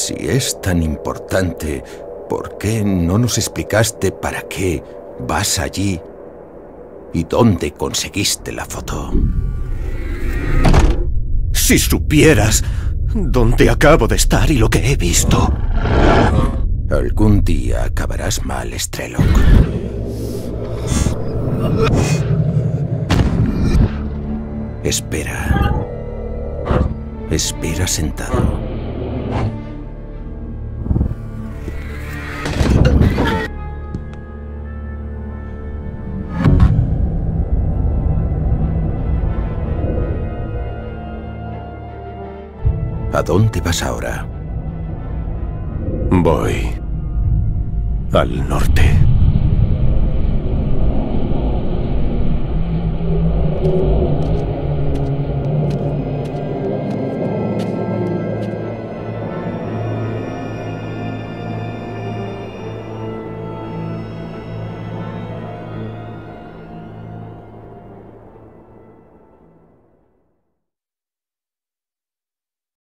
Si es tan importante, ¿por qué no nos explicaste para qué vas allí y dónde conseguiste la foto? Si supieras dónde acabo de estar y lo que he visto. Algún día acabarás mal, Strelok. Espera. Espera sentado. ¿A dónde vas ahora? Voy al norte.